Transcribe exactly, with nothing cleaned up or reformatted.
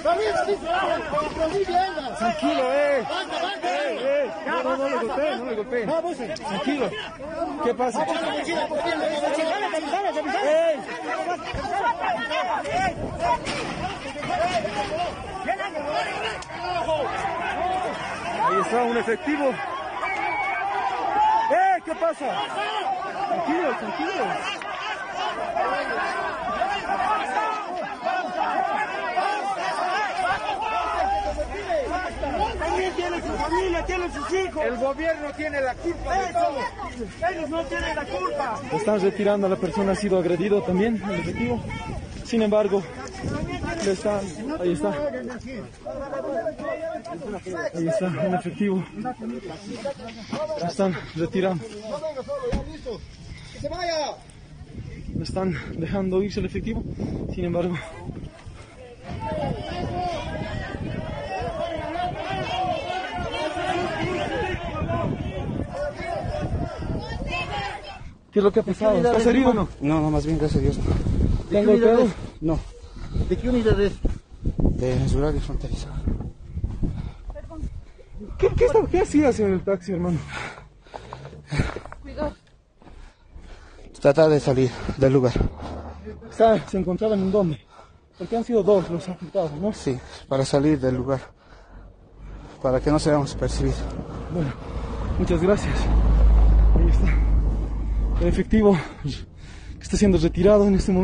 Tranquilo, eh. Eh, eh. No, no, no le golpee, no le golpee. Tranquilo. ¿Qué pasa? ¡Ey! Ahí está un efectivo. ¡Eh! ¿Qué pasa? Tranquilos, tranquilos. También tiene su familia, tiene sus hijos. El gobierno tiene la culpa de todo. Ellos no tienen la culpa. Están retirando a la persona, ha sido agredido también, el efectivo. Sin embargo, le están, ahí está. Ahí está, un efectivo. Le están retirando. Le están dejando irse el efectivo. Sin embargo, ¿qué es lo que ha pasado? ¿Estás herido o no? No, no, más bien, gracias a Dios. ¿Te han golpeado? No, ¿De qué unidad es? de Nacional y Fronteriza. ¿Qué, qué, está- qué hacías en el taxi, hermano? Tratar de salir del lugar. Está, ¿se encontraban en dónde? Porque han sido dos los afectados, ¿no? Sí, para salir del lugar. Para que no seamos percibidos. Bueno, muchas gracias. Ahí está. El efectivo que está siendo retirado en este momento.